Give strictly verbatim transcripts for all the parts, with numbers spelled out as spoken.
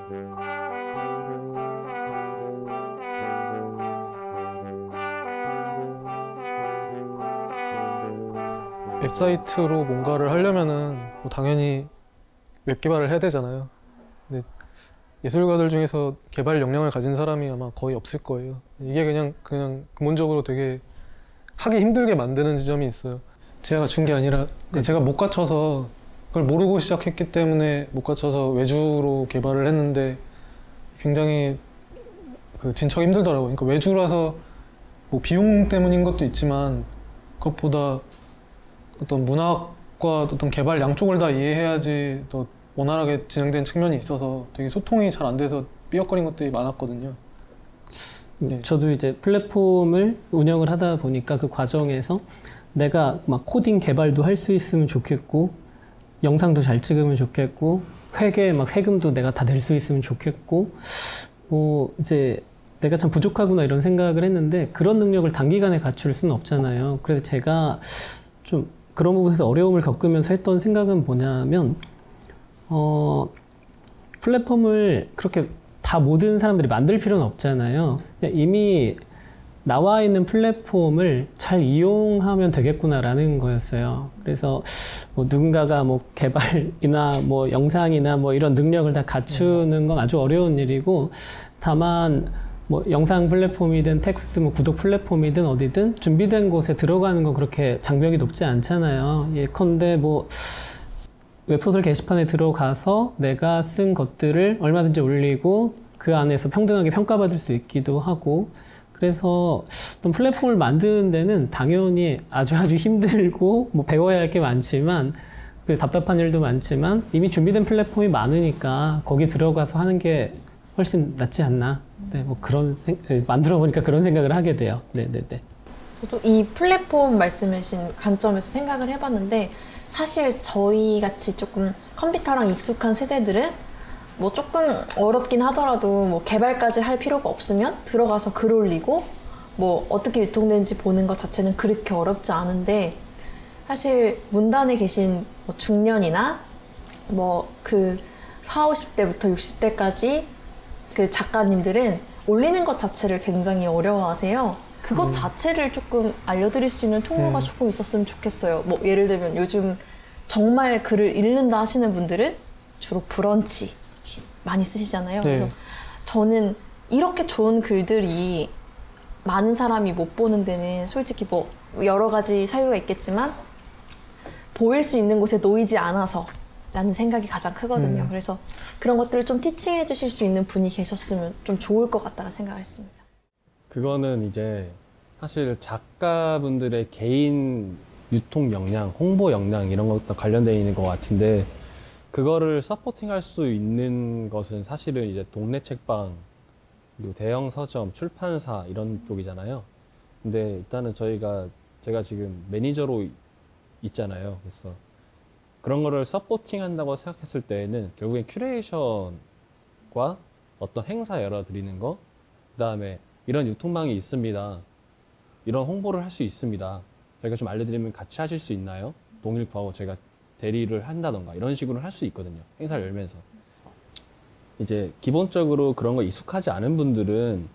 웹사이트로 뭔가를 하려면은 뭐 당연히 웹 개발을 해야 되잖아요. 근데 예술가들 중에서 개발 역량을 가진 사람이 아마 거의 없을 거예요. 이게 그냥 그냥 근본적으로 되게 하기 힘들게 만드는 지점이 있어요. 제가 갖춘 게 아니라 네. 제가 못 갖춰서 그걸 모르고 시작했기 때문에 못 갖춰서 외주로 개발을 했는데 굉장히 그 진척이 힘들더라고요. 그러니까 외주라서 뭐 비용 때문인 것도 있지만 그것보다 어떤 문학과 어떤 개발 양쪽을 다 이해해야지 더 원활하게 진행된 측면이 있어서 되게 소통이 잘 안 돼서 삐걱거린 것들이 많았거든요. 네. 저도 이제 플랫폼을 운영을 하다 보니까 그 과정에서 내가 막 코딩 개발도 할 수 있으면 좋겠고 영상도 잘 찍으면 좋겠고 회계 막 세금도 내가 다 낼 수 있으면 좋겠고 뭐 이제 내가 참 부족하구나 이런 생각을 했는데 그런 능력을 단기간에 갖출 수는 없잖아요. 그래서 제가 좀 그런 부분에서 어려움을 겪으면서 했던 생각은 뭐냐면 어, 플랫폼을 그렇게 다 모든 사람들이 만들 필요는 없잖아요. 이미 나와 있는 플랫폼을 잘 이용하면 되겠구나라는 거였어요. 그래서 뭐 누군가가 뭐 개발이나 뭐 영상이나 뭐 이런 능력을 다 갖추는 건 아주 어려운 일이고 다만 뭐 영상 플랫폼이든 텍스트 뭐 구독 플랫폼이든 어디든 준비된 곳에 들어가는 건 그렇게 장벽이 높지 않잖아요. 예컨대 뭐 웹소설 게시판에 들어가서 내가 쓴 것들을 얼마든지 올리고 그 안에서 평등하게 평가받을 수 있기도 하고 그래서 어떤 플랫폼을 만드는 데는 당연히 아주 아주 힘들고 뭐 배워야 할 게 많지만 그 답답한 일도 많지만 이미 준비된 플랫폼이 많으니까 거기 들어가서 하는 게 훨씬 낫지 않나. 네, 뭐 그런 만들어 보니까 그런 생각을 하게 돼요. 네, 네, 네. 저도 이 플랫폼 말씀하신 관점에서 생각을 해봤는데 사실 저희 같이 조금 컴퓨터랑 익숙한 세대들은 뭐 조금 어렵긴 하더라도 뭐 개발까지 할 필요가 없으면 들어가서 글 올리고 뭐 어떻게 유통되는지 보는 것 자체는 그렇게 어렵지 않은데 사실 문단에 계신 뭐 중년이나 뭐 그 사오십 대부터 육십 대까지 그 작가님들은 올리는 것 자체를 굉장히 어려워하세요. 그것 음. 자체를 조금 알려드릴 수 있는 통로가 음. 조금 있었으면 좋겠어요. 뭐 예를 들면 요즘 정말 글을 읽는다 하시는 분들은 주로 브런치 많이 쓰시잖아요. 네. 그래서 저는 이렇게 좋은 글들이 많은 사람이 못 보는 데는 솔직히 뭐 여러 가지 사유가 있겠지만 보일 수 있는 곳에 놓이지 않아서 라는 생각이 가장 크거든요. 음. 그래서 그런 것들을 좀 티칭해 주실 수 있는 분이 계셨으면 좀 좋을 것 같다는 생각을 했습니다. 그거는 이제 사실 작가분들의 개인 유통 역량, 홍보 역량 이런 것도 관련되어 있는 것 같은데 그거를 서포팅할 수 있는 것은 사실은 이제 동네 책방, 그리고 대형 서점, 출판사 이런 쪽이잖아요. 근데 일단은 저희가 제가 지금 매니저로 있잖아요. 그래서 그런 거를 서포팅 한다고 생각했을 때에는 결국엔 큐레이션과 어떤 행사 열어드리는 거, 그 다음에 이런 유통망이 있습니다. 이런 홍보를 할 수 있습니다. 저희가 좀 알려드리면 같이 하실 수 있나요? 동의를 구하고 저희가 대리를 한다던가 이런 식으로 할 수 있거든요. 행사를 열면서. 이제 기본적으로 그런 거 익숙하지 않은 분들은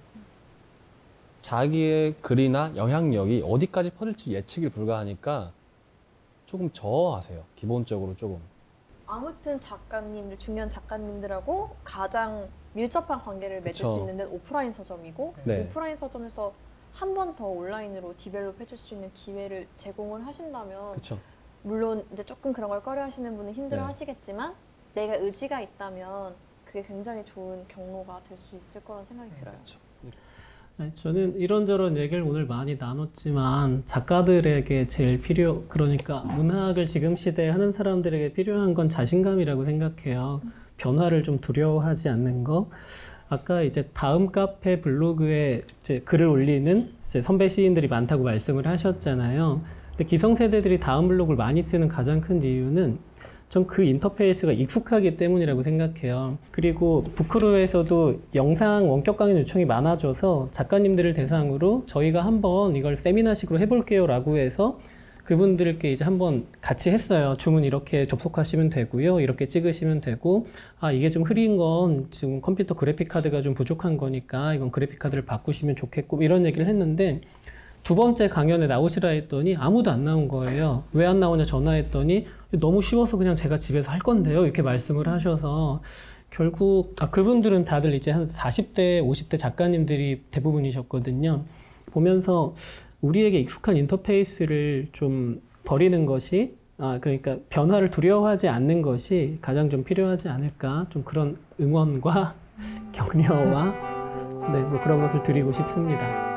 자기의 글이나 영향력이 어디까지 퍼질지 예측이 불가하니까 조금 저하세요. 기본적으로 조금. 아무튼 작가님들, 중요한 작가님들하고 가장 밀접한 관계를 맺을 그쵸. 수 있는 데는 오프라인 서점이고 네. 오프라인 서점에서 한 번 더 온라인으로 디벨롭 해줄 수 있는 기회를 제공을 하신다면 그쵸. 물론 이제 조금 그런 걸 꺼려 하시는 분은 힘들어 네. 하시겠지만 내가 의지가 있다면 그게 굉장히 좋은 경로가 될 수 있을 거라는 생각이 네, 들어요. 그쵸. 저는 이런저런 얘기를 오늘 많이 나눴지만 작가들에게 제일 필요, 그러니까 문학을 지금 시대에 하는 사람들에게 필요한 건 자신감이라고 생각해요. 변화를 좀 두려워하지 않는 거. 아까 이제 다음 카페 블로그에 이제 글을 올리는 이제 선배 시인들이 많다고 말씀을 하셨잖아요. 근데 기성세대들이 다음 블로그를 많이 쓰는 가장 큰 이유는 전 그 인터페이스가 익숙하기 때문이라고 생각해요. 그리고 부크루에서도 영상 원격 강의 요청이 많아져서 작가님들을 대상으로 저희가 한번 이걸 세미나식으로 해볼게요 라고 해서 그분들께 이제 한번 같이 했어요. 주문 이렇게 접속하시면 되고요. 이렇게 찍으시면 되고, 아, 이게 좀 흐린 건 지금 컴퓨터 그래픽 카드가 좀 부족한 거니까 이건 그래픽 카드를 바꾸시면 좋겠고, 이런 얘기를 했는데, 두 번째 강연에 나오시라 했더니 아무도 안 나온 거예요. 왜 안 나오냐 전화했더니 너무 쉬워서 그냥 제가 집에서 할 건데요. 이렇게 말씀을 하셔서 결국, 아, 그분들은 다들 이제 한 사십 대, 오십 대 작가님들이 대부분이셨거든요. 보면서 우리에게 익숙한 인터페이스를 좀 버리는 것이, 아, 그러니까 변화를 두려워하지 않는 것이 가장 좀 필요하지 않을까, 좀 그런 응원과 격려와 네, 뭐 그런 것을 드리고 싶습니다.